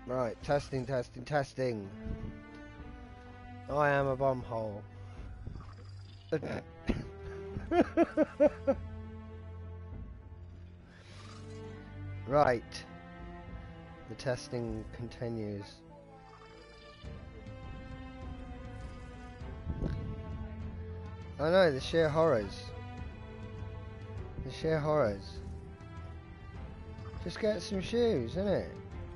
Right, testing, testing, testing. I am a bomb hole. Right. The testing continues. I know, the sheer horrors. The sheer horrors. Just get some shoes, innit?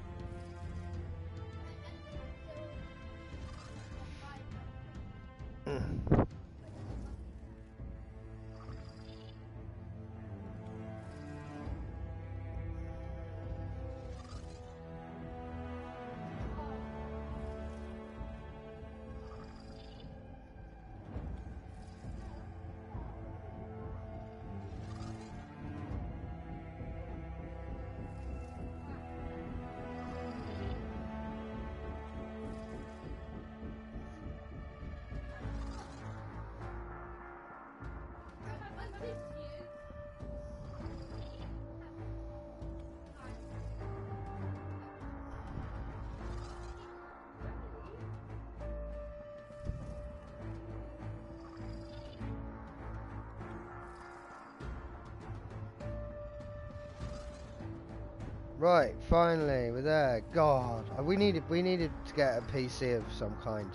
Right, finally, we're there. God, we needed to get a PC of some kind.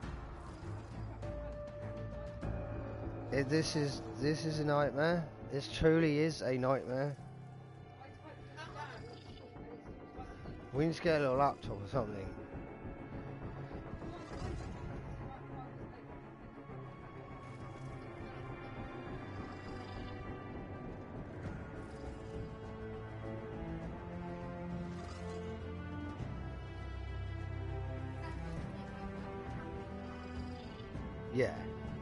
This is a nightmare. This truly is a nightmare. We need to get a little laptop or something. Yeah.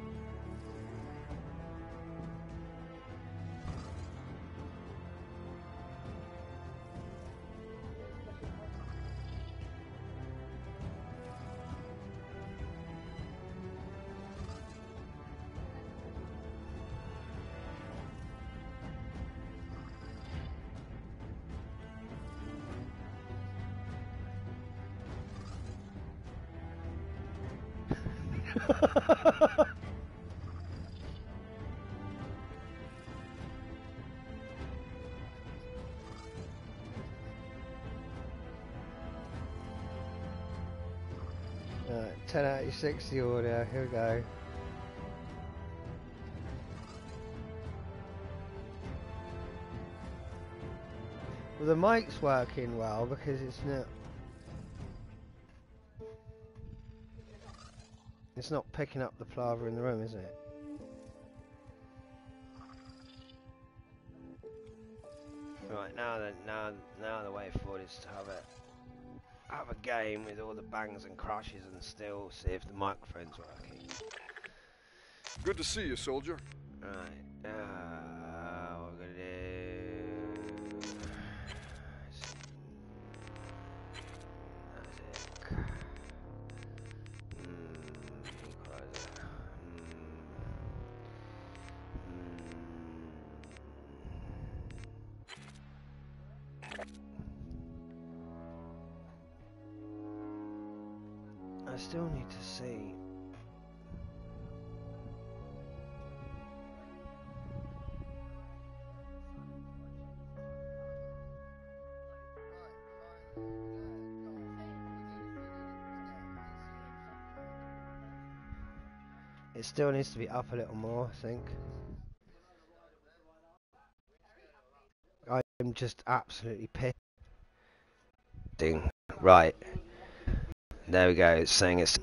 Alright, 1080 the audio, here we go. Well, the mic's working well because it's not picking up the palaver in the room, is it? Right, now the way forward is to have a game with all the bangs and crashes and still see if the microphone's working. Good to see you, soldier. Right, what we're gonna do... Music. Equalizer. I still need to see. It still needs to be up a little more, I think. I'm just absolutely pissed. Right. There we go, it's saying it's...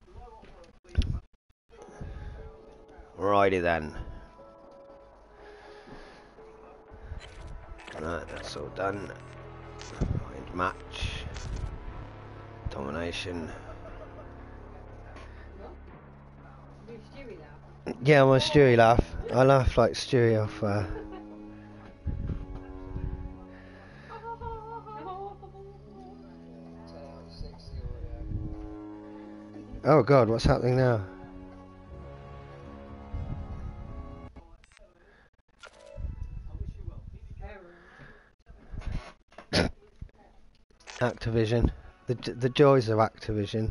Righty then. Right, that's all done. Find match. Domination. Yeah, I'm on Stewie laugh. I laugh like Stewie off Oh god, what's happening now? Activision. The joys of Activision.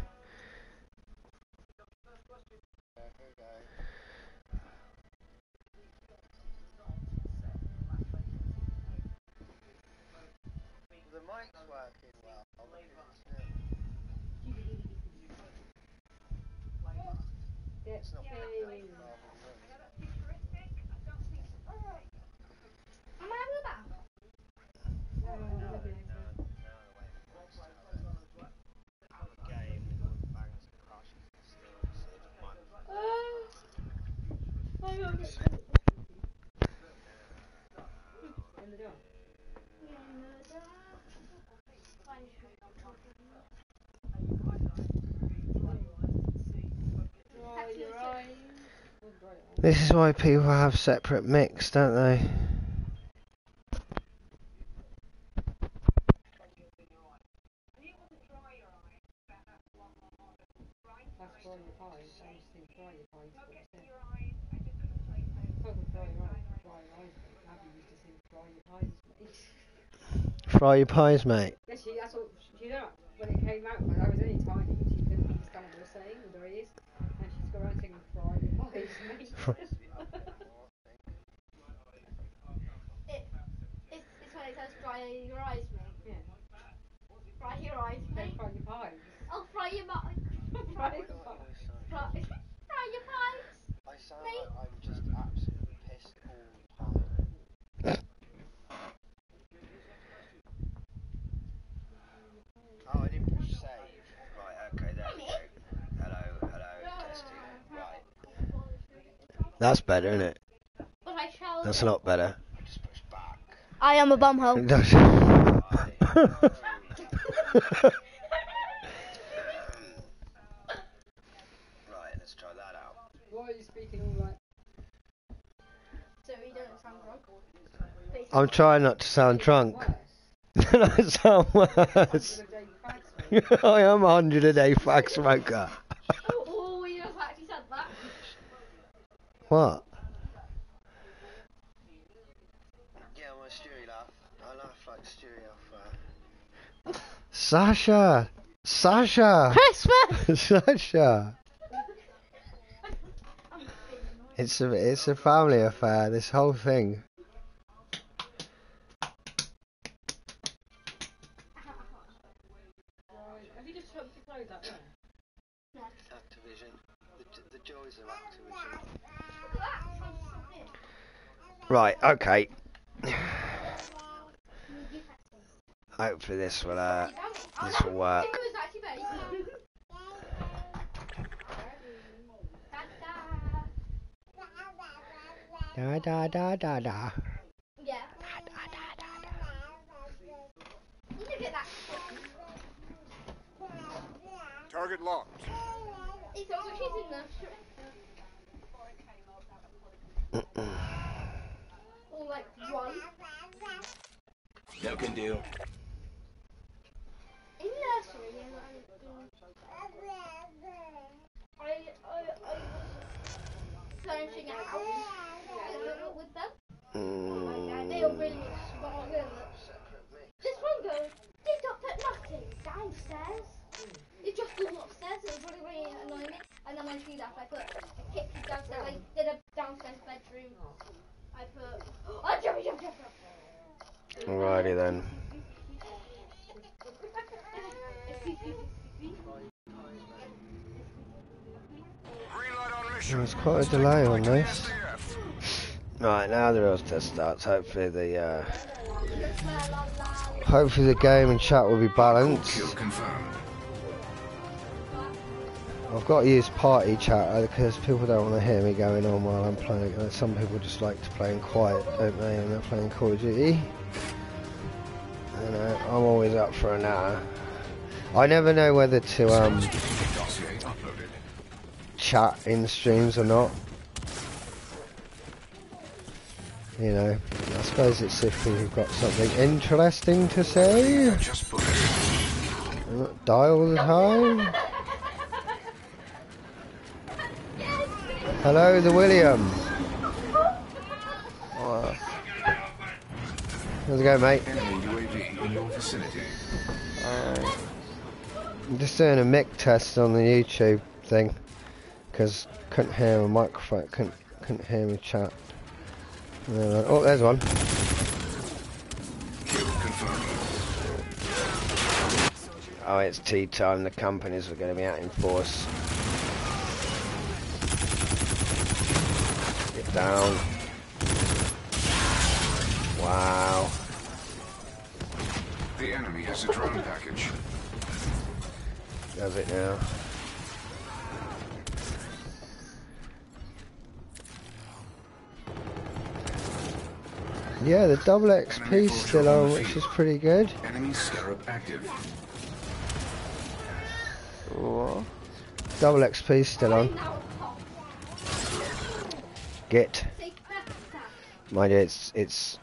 This is why people have separate mics, don't they? Fry your pies, mate. Yeah, that's what she did. When it came out, I was only tiny and she couldn't understand what they were saying with her ears. And she's got around singing fry your pies, mate. It's when it says fry your eyes, mate. Yeah. Fry your eyes, mate. Fry your pies. Oh, fry your pies. Fry your pies. Fry your pies. I sound like I'm just absolutely pissed all the time. Oh, I didn't push save. Right, okay, there we go. Hello, testing. Right. That's better, isn't it? But I shall. That's a lot better. Just push back. I am a bumhole. Right, let's try that out. Why are you speaking all like? So you don't sound drunk. I'm trying not to sound drunk. I sound worse. I am 100 a day fag smoker. Oh, you have actually said that. What? Yeah, my Stewie laugh. I laugh like Stewie off. Sasha! Christmas! Sasha! It's a family affair, this whole thing. Have you just chucked your clothes out there? No. Activision. The joys of Activision. Look at that. Right, okay. Hopefully this will work. Da da da da da. Yeah. You look at that. Target locked. It's also she's in nursery. Or like one. No can do. In nursery, I was furnishing a house with them. They all really smart. This one goes, they don't put nothing downstairs. It just goes upstairs, and it's really, really annoying me. And then when she left, I put a kitchen downstairs. I did a downstairs bedroom. I put. Oh, jump. Alrighty then. There's quite a delay on this. Right, now the real test starts. Hopefully the game and chat will be balanced. I've got to use party chat because people don't want to hear me going on while I'm playing. Some people just like to play in quiet, don't they, when they're playing Call of Duty. You know, I'm always up for an hour. I never know whether to chat in streams or not. You know, I suppose it's if you've got something interesting to say. Not die all the time. Hello, the William. How's it going, mate? Enemy UAV in your vicinity. I'm just doing a mic test on the YouTube thing because couldn't hear my microphone, couldn't hear me chat. Oh, there's one. Oh, it's tea time. The companies are going to be out in force. Get down. Wow. The enemy has a drone package. Does it now? Yeah, the double XP's still on, which is pretty good. Enemy scarab active. What? Double XP's still on. Get. Mind you, it's.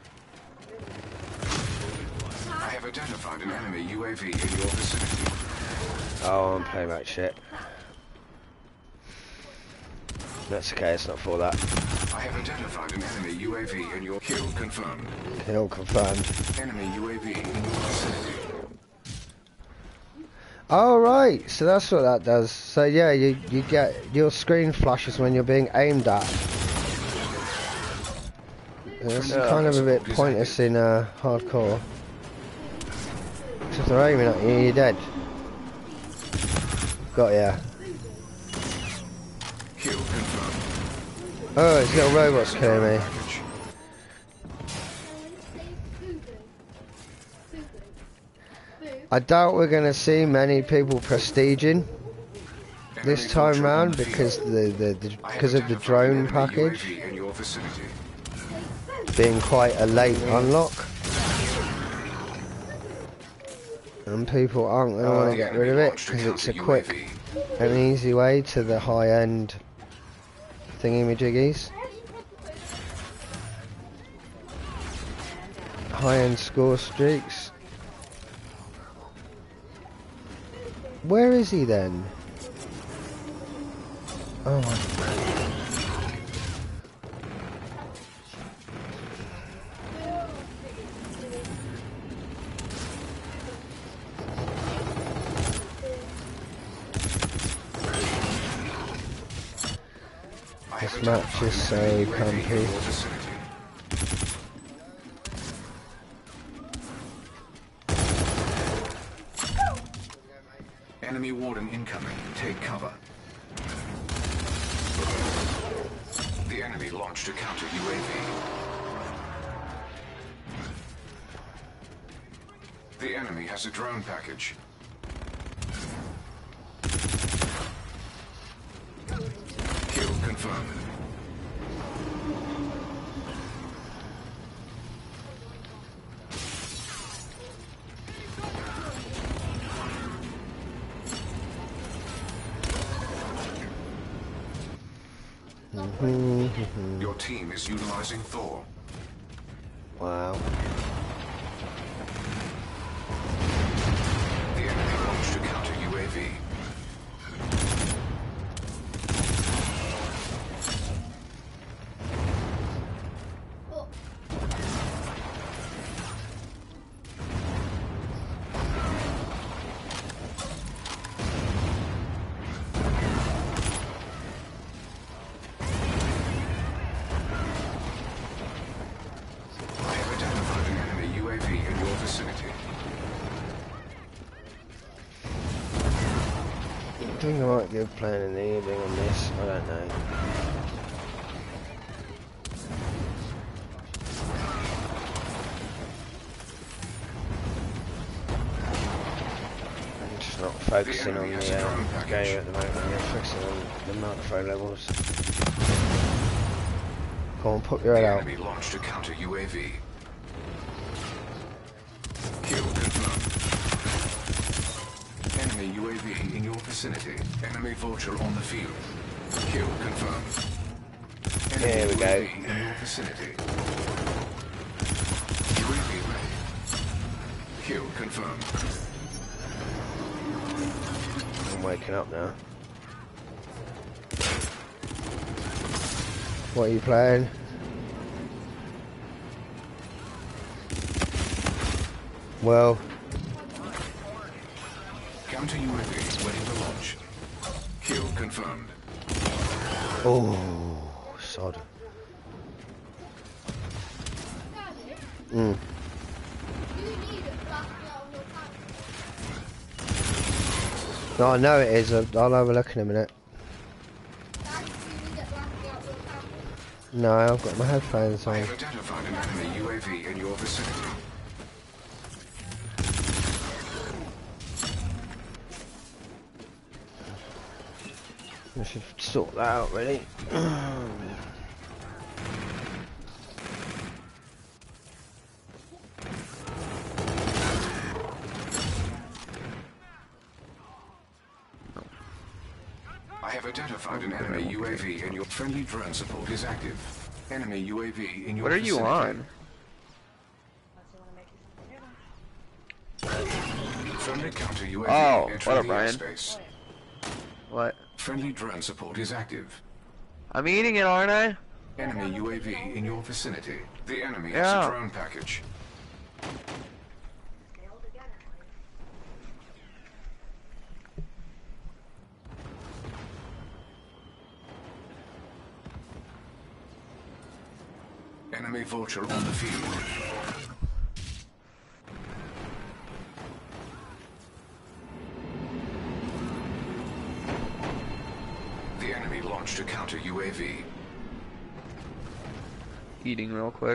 I have identified an enemy UAV in your vicinity. Oh, I'm playing like shit. That's okay, it's not for that. I have identified an enemy UAV in your kill confirmed. Kill confirmed. Enemy UAV in your vicinity. Oh right, so that's what that does. So yeah, you get your screen flashes when you're being aimed at. It's kind of a bit pointless in hardcore. If they're aiming at you, you're dead. Got ya. Kill confirmed. Oh, it's little robots killing me. I doubt we're going to see many people prestiging this time round because of the drone package being quite a late unlock, and people aren't going to want to get rid of it because it's a quick and easy way to the high-end thingy-majiggies. High-end score streaks. Where is he then? Oh my God. This match is so comfy. Enemy warden incoming. Take cover. The enemy launched a counter UAV. The enemy has a drone package. Kill confirmed. Your team is utilizing Thor. Wow. The enemy launched a counter UAV. I think I might give playing in the evening on this, I don't know. I'm just not focusing on the game at the moment, I'm focusing on the microphone levels. Go on, put your head out. The enemy launched a counter UAV. Kill confirmed. Enemy UAV in your vicinity. Enemy vulture on the field. Kill confirmed. Enemy Here we go. UAV in your vicinity. UAV ready. Kill confirmed. I'm waking up now. What are you playing? Well, Counter UAV ready to launch. Kill confirmed. Oh, sod. Mm. No, I know it is. I'll have a look in a minute. No, I've got my headphones I on. have identified an enemy UAV in your vicinity. I should sort that out, really. I have identified an enemy UAV and your friendly drone support is active. Enemy UAV in your What are you vicinity. on? Friendly counter UAV Oh, entering what up, the Brian? airspace. What? Friendly drone support is active. I'm eating it, aren't I? Enemy UAV in your vicinity. The enemy has Yeah. a drone package. Enemy vulture on the field. The enemy launched a counter UAV. Eating real quick.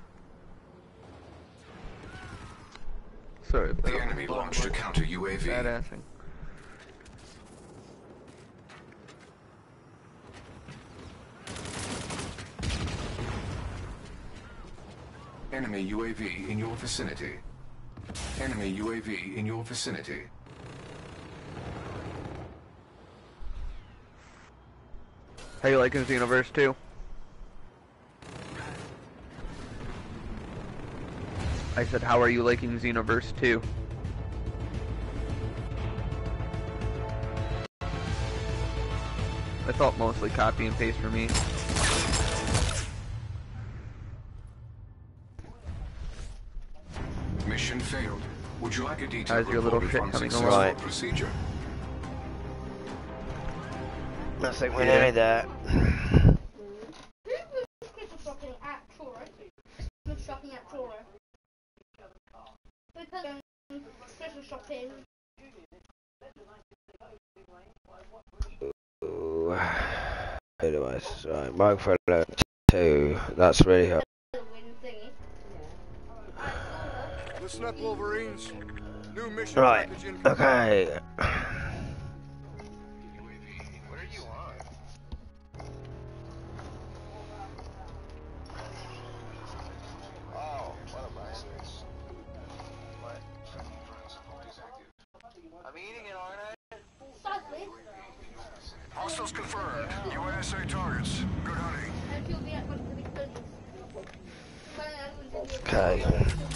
Sorry. The enemy launched a counter UAV. Badassing. Enemy UAV in your vicinity. Enemy UAV in your vicinity. How you liking Xenoverse 2? I said, how are you liking Xenoverse 2? I felt mostly copy and paste for me. Mission failed. Would you like a detailed How's your little report shit on coming successful along? Right. procedure? I think we're Yeah. nearly there. Who was Christmas shopping at Truro? Christmas shopping at Truro. Because Christmas shopping. Ooh. Otherwise, right, microphone alert 2. That's really hard. Halloween thingy. Listen up, Wolverines. New mission Right, package in. okay. What are you on? Oh, what am I? What? I'm eating it, aren't I? Sadly, Hostiles confirmed. USA targets. Good hunting. and you'll be at one of the big buildings. Okay.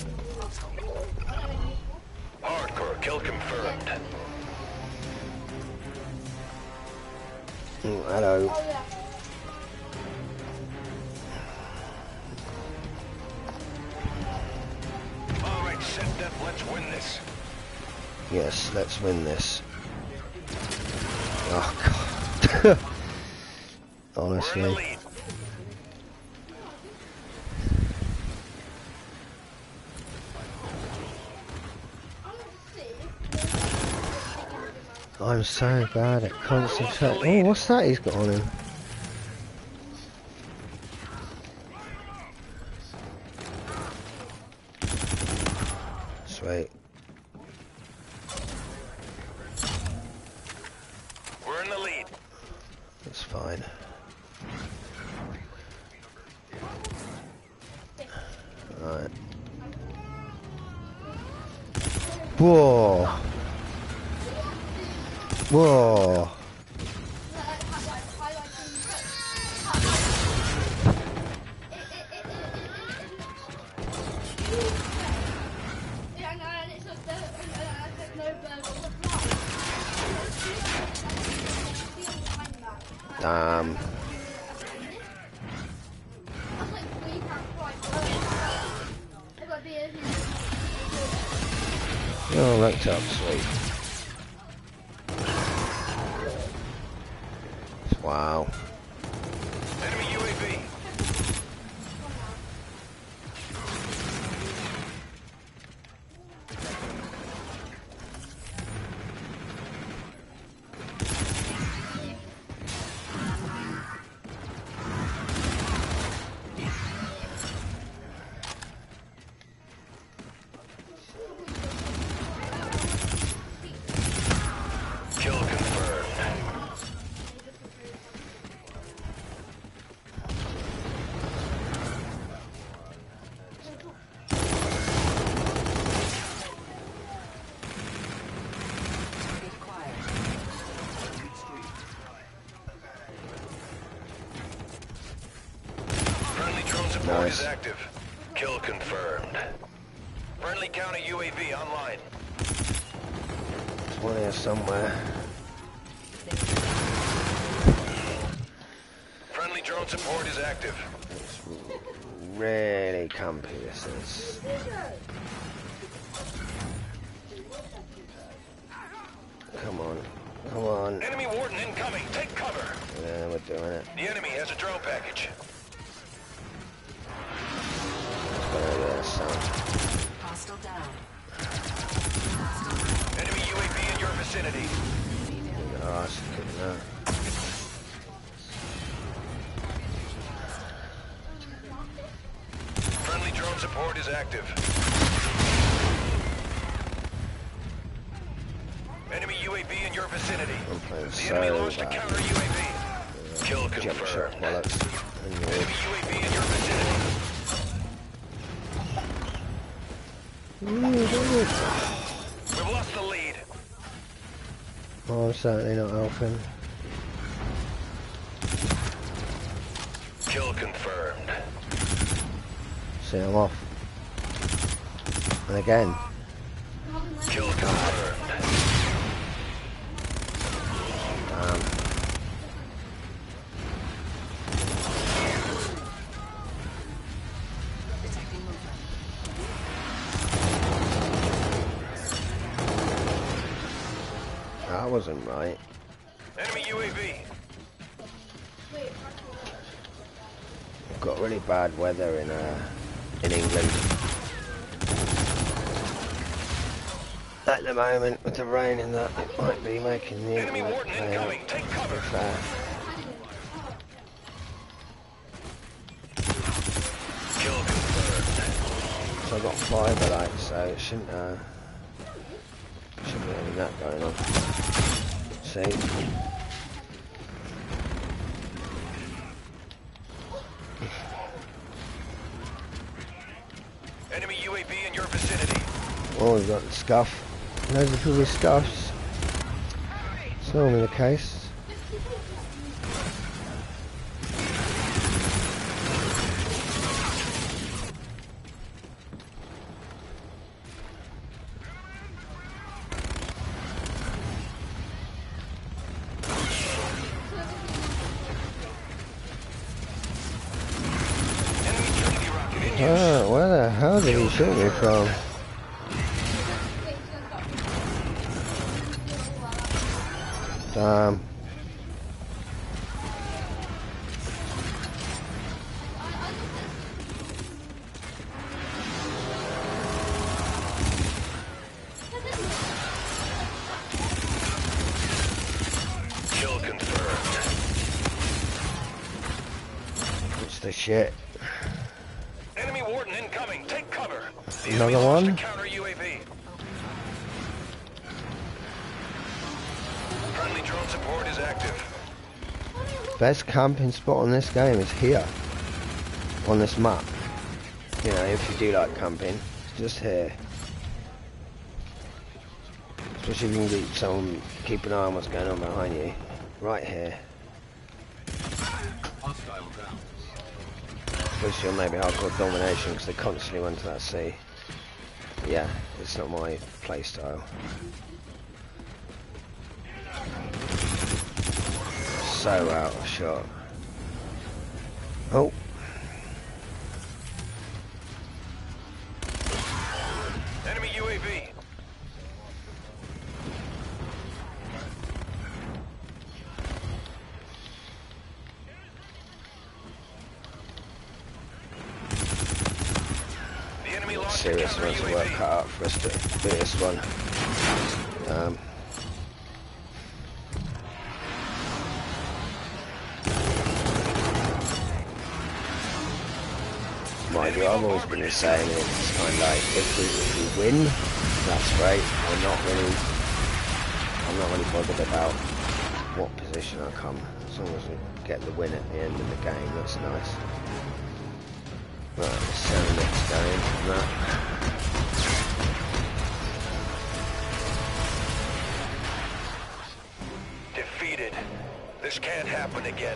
Hardcore kill confirmed. Hello. Oh yeah. Alright, set up, let's win this. Yes, let's win this. Oh, God. We're in the Honestly. lead. I'm so bad at concentrating. Oh, what's that he's got on him? Sweet. We're in the lead. That's fine. Right. Whoa. Whoa. Damn. You're all looked up, sweet. Wow. Enemy UAV. Kill confirmed. Friendly drone support Nice. is active. Kill confirmed. Friendly counter UAV online. There's one here somewhere. Friendly drone support is active. It's really comfy, this is. Come on. Come on. Enemy warden incoming. Take cover. Yeah, we're doing it. The enemy has a drone package. There, son. Hostile down. Enemy UAV in your vicinity. Oh, that's good enough. Friendly drone support is active. Enemy UAV in your vicinity. I'm playing The enemy so launched a bad. counter UAV. Kill Jump shot, confirmed. bollocks. And Enemy you're... UAV in your vicinity. We've lost the lead. Oh, I'm certainly not helping. Kill confirmed. See, I'm off. And again. Kill confirmed. Detecting movement. That wasn't right. Enemy UAV. We've got really bad weather in England at the moment with the rain, and that it might be making the Enemy internet warden play out. incoming. Take cover. If, Kill confirmed. so I've got fibre lights, so it shouldn't be having that going on. See? Enemy UAV in your vicinity. Oh, we've got the scuff. Loads of people with scuffs. It's normally the case. Enemy Trinity rocket in use. Oh, where the hell did he shoot me from? Damn. Kill confirmed. What's the shit? Enemy warden incoming. Take cover. The Another enemy launched one? a counter UAV. Friendly drone support is active. Best camping spot on this game is here. On this map. You know, if you do like camping, just here. Especially if you can get someone, keep an eye on what's going on behind you. Right here. Especially on maybe hardcore domination, because they constantly run to that sea. Yeah, it's not my play style. So out of shot. Oh. Enemy UAV. serious amounts of work cut out for us to do this one. Mind you, I've always been saying it's kind of like if we win, that's great. I'm not really bothered about what position I come, as long as we get the win at the end of the game. That's nice. Right, let's see the next game from that. Defeated. This can't happen again.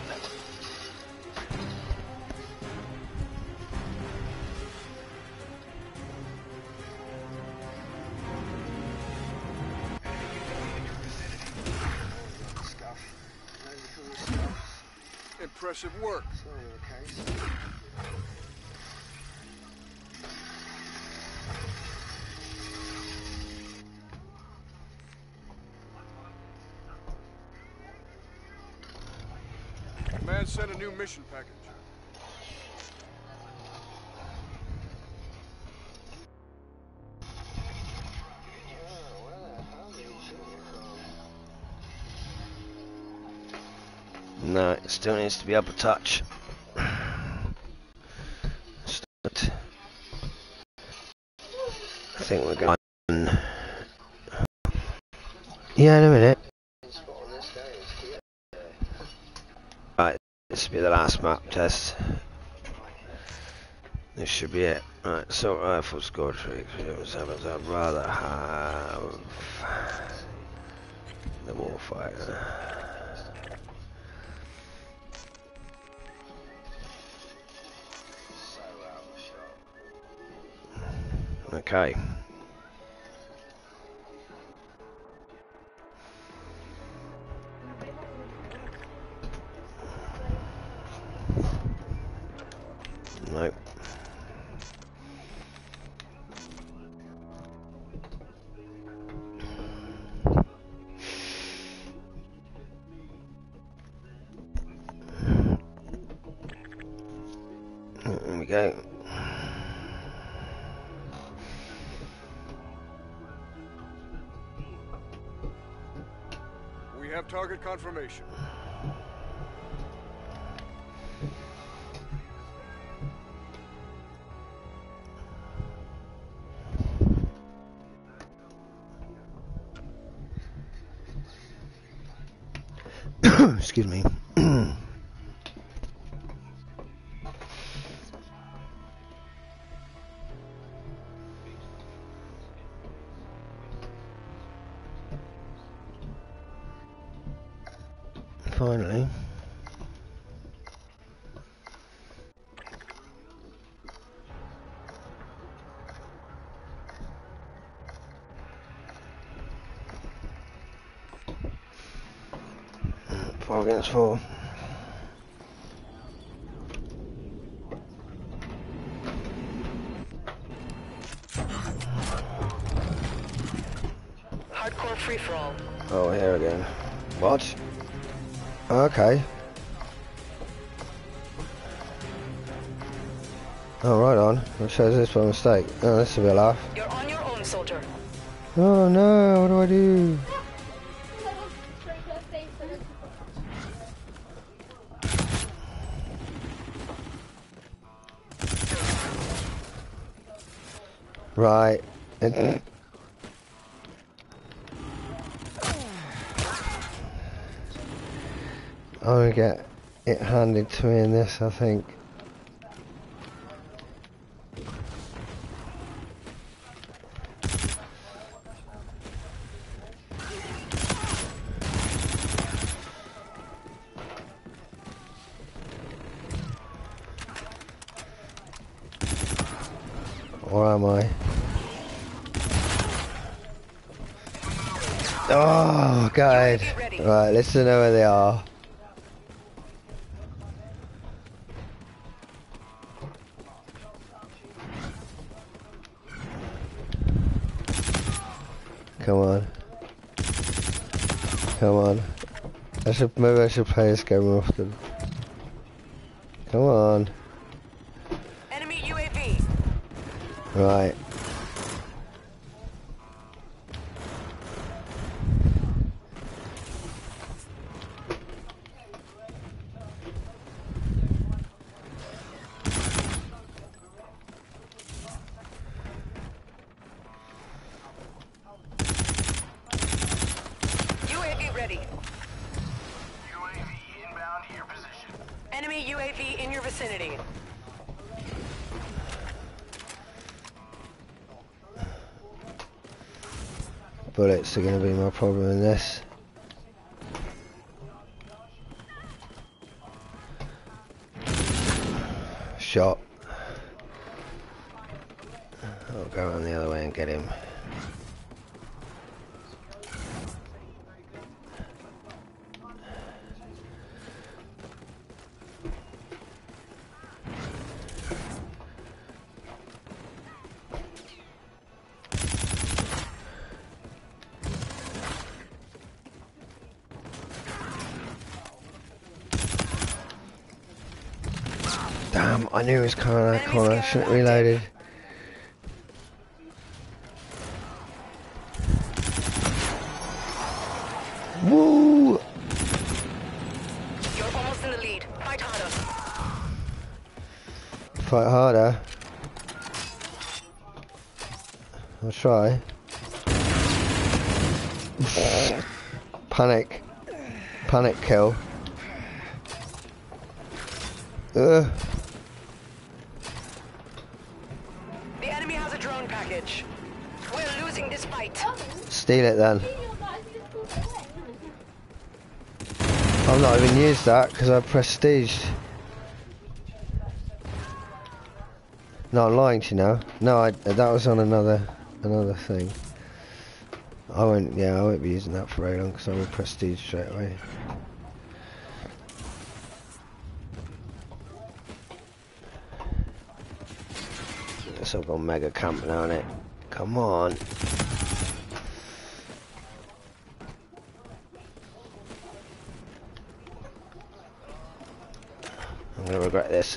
Impressive work. Man sent a new mission package. No, it still needs to be up a touch. I think we're going. Yeah, in a minute. Right, this will be the last map test. This should be it. Right, assault rifle score tricks. I'd rather have the warfighter. Okay. Nope. There we go. We have target confirmation. Excuse me. Finally. Four against four. Hardcore free-for-all. Oh, here again. What? Okay. Oh, right on. It shows this by mistake. Oh, this will be a laugh. You're on your own, soldier. Oh no, what do I do? Right. I'm gonna get it handed to me in this, I think. Or am I? Oh, God. Right, let's know where they are. Come on. Come on. Maybe I should play this game more often. Come on. Enemy UAV. Right. ready. Enemy UAV in your vicinity. Bullets are going to be my problem in this. Shot. I'll go around the other way and get him. Damn, I knew he was coming out of that corner. I shouldn't have reloaded. Woo! You're almost in the lead. Fight harder. Fight harder. I'll try. Panic. Panic kill. The enemy has a drone package. We're losing this fight. Steal it then. I've not even used that because I prestiged. No, I'm lying to you now. No, that was on another thing. I won't be using that for very long because I will prestige straight away. Guess I've got mega camp now on it. Come on. I'm gonna regret this.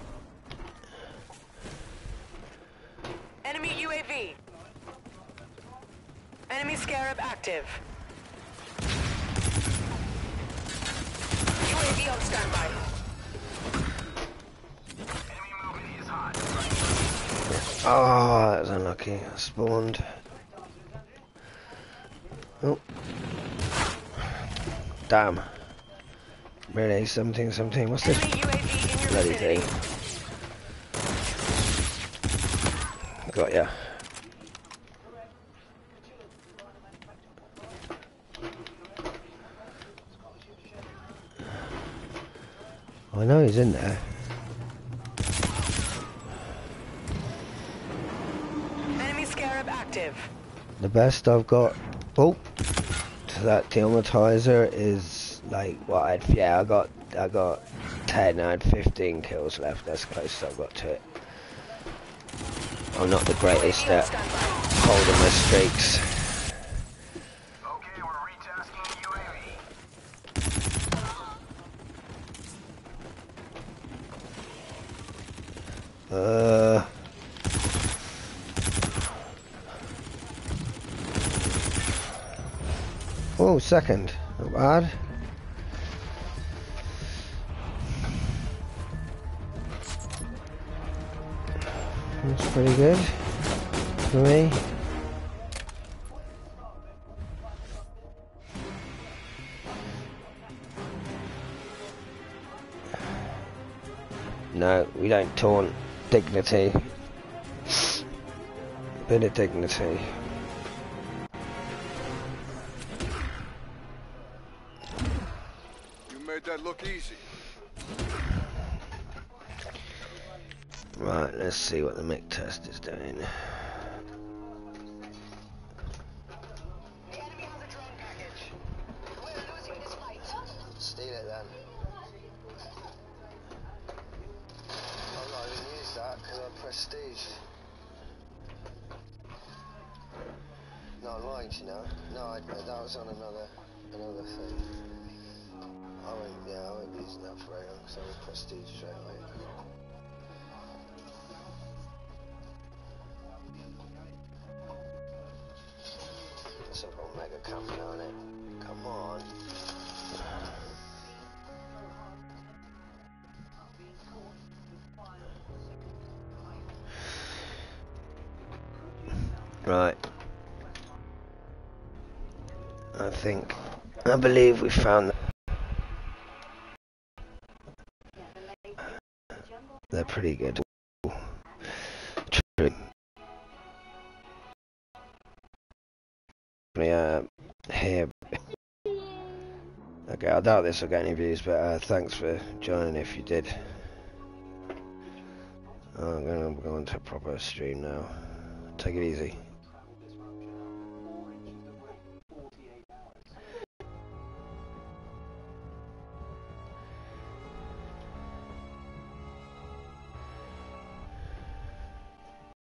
Enemy UAV. Enemy Scarab active. UAV on standby. Oh, that was unlucky. I spawned. Oh. Damn. Really? 17. What's this Enemy UAV in your bloody vicinity. thing? Got ya. I know he's in there. Enemy Scarab active. The best I've got, to that dealmatizer is like what I got 10, I had 15 kills left. That's close I've got to it. I'm not the greatest at holding my streaks. Okay, we're retasking UAV. Oh, second. Not bad. That's pretty good for me. No, we don't taunt dignity. Bit of dignity. You made that look easy. Right, let's see what the mic test is doing. The enemy has a drone package. We're losing this fight. Steal it then. I've not even used that because I prestige. No, I'm lying to you now. No, that was on another thing. I won't be using that for very long because I will prestige straight away. So I've got mega camera on it. Come on. Right. I think I believe we found them. They're pretty good. True. Here. Okay, I doubt this will get any views, but thanks for joining if you did. I'm going to go into a proper stream now. Take it easy.